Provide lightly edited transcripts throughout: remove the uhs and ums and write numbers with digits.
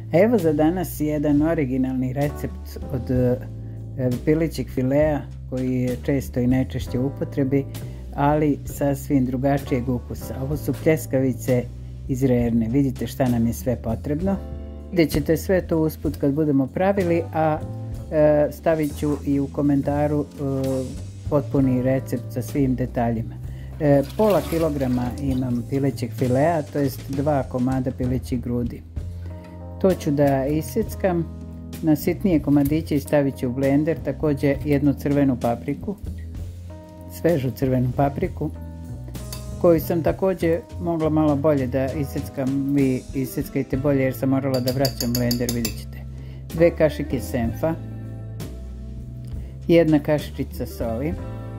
Evo za danas jedan originalni recept od pilićeg filea koji je često i najčešće u upotrebi, ali sasvim drugačijeg ukusa. Ovo su pljeskavice iz rerne. Vidite šta nam je sve potrebno. Vidjet ćete sve to usput kad budemo pravili, a stavit ću i u komentaru potpuni recept sa svim detaljima. Pola kilograma imam pilećeg filea, to jest 2 komada pilećih grudi. To ću da isjeckam na sitnije komadiće i stavit ću u blender. Također jednu crvenu papriku, svežu crvenu papriku, koju sam također mogla malo bolje da isjeckam. Vi isjeckajte bolje jer sam morala da vraćam blender, vidjet ćete. 2 kašike senfa, 1 kašičica soli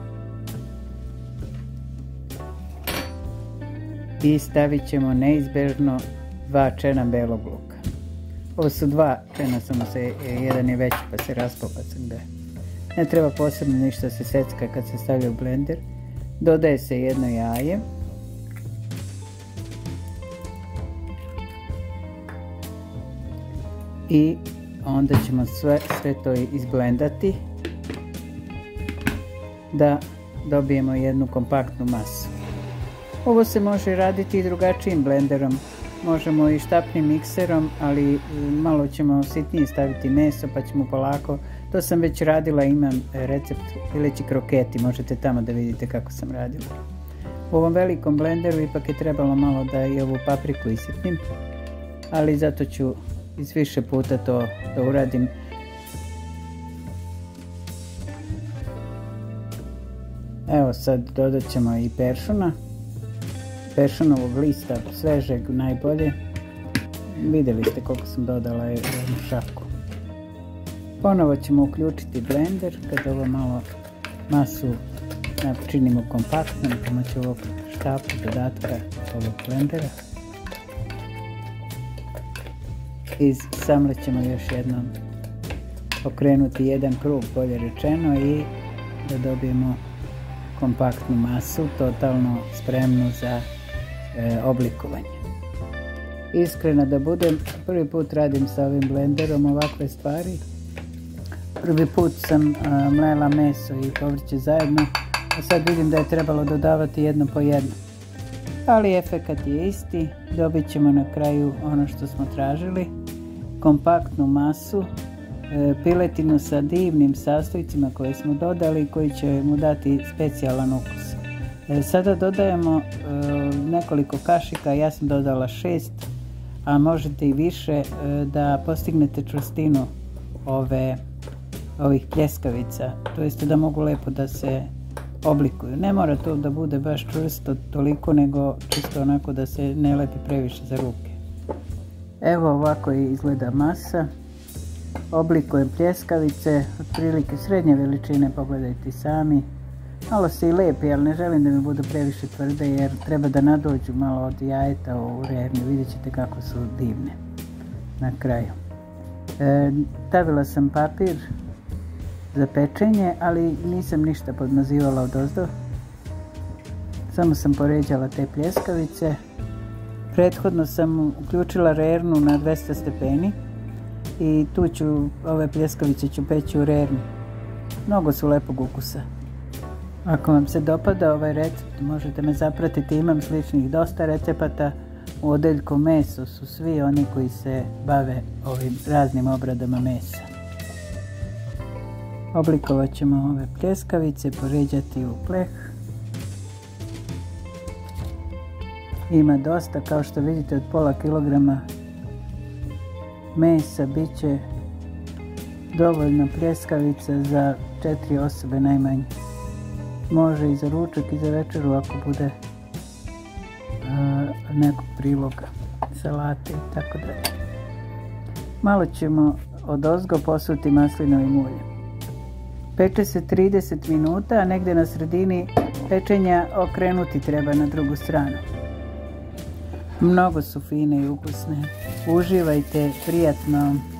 i stavit ćemo neizbježno 2 čena belog luka. Ovo su 2 čena, samo se jedan je veći pa se raspao, pa sam ga. Ne treba posebno ništa se secka kad se stavlja u blender. Dodaje se 1 jaje. I onda ćemo sve to izblendati da dobijemo jednu kompaktnu masu. Ovo se može raditi i drugačijim blenderom. Možemo i štapnim mikserom, ali malo ćemo sitnije staviti meso pa ćemo polako. To sam već radila, imam recept pileći kroketi, možete tamo da vidite kako sam radila. U ovom velikom blenderu ipak je trebalo malo da i ovu papriku isitnim, ali zato ću iz više puta to da uradim. Evo sad dodat ćemo i peršuna. Peršunovog lista, svežeg najbolje. Vidjeli ste koliko sam dodala jednu šaku. Ponovo ćemo uključiti blender kad ovo malo masu činimo kompaktnom pomoću ovog štapa dodatka ovog blendera. I samle ćemo još jednom okrenuti jedan krug, bolje rečeno, i da dobijemo kompaktnu masu, totalno spremnu za oblikovanje. Iskreno da budem, prvi put radim sa ovim blenderom ovakve stvari. Prvi put sam mlela meso i povrće zajedno, a sad vidim da je trebalo dodavati jedno po jedno. Ali efekat je isti, dobit ćemo na kraju ono što smo tražili, kompaktnu masu, piletinu sa divnim sastojcima koje smo dodali i koji će mu dati specijalan ukus. Sada dodajemo nekoliko kašika, ja sam dodala 6, a možete i više da postignete čvrstinu ovih pljeskavica, to jest da mogu lepo da se oblikuju. Ne mora to da bude baš čvrsto toliko, nego čisto onako da se ne lepi previše za ruke. Evo ovako izgleda masa. Oblikujem pljeskavice, otprilike srednje veličine, pogledajte sami. Malo se i lepi, ali ne želim da mi budu previše tvrde jer treba da nadođu malo od jajeta u rerni. Vidjet ćete kako su divne na kraju. Stavila sam papir za pečenje, ali nisam ništa podmazivala odozdo. Samo sam poređala te pljeskavice. Prethodno sam uključila rernu na 200 stepeni i tu ću, ove pljeskavice ću peći u rerni. Mnogo su lepog ukusa. Ako vam se dopada ovaj recept, možete me zapratiti, imam sličnih dosta recepata. U odeljku meso su svi oni koji se bave ovim raznim obradama mesa. Oblikovat ćemo ove pljeskavice, poređati u pleh. Ima dosta, kao što vidite, od pola kilograma mesa bit će dovoljno pljeskavica za 4 osobe najmanje. Može i za ručak i za večeru ako bude nekog priloga, salate i tako dalje. Malo ćemo odozgo posuti maslinovim uljem. Peče se 30 minuta, a negdje na sredini pečenja okrenuti treba na drugu stranu. Mnogo su fine i ukusne. Uživajte, prijatno!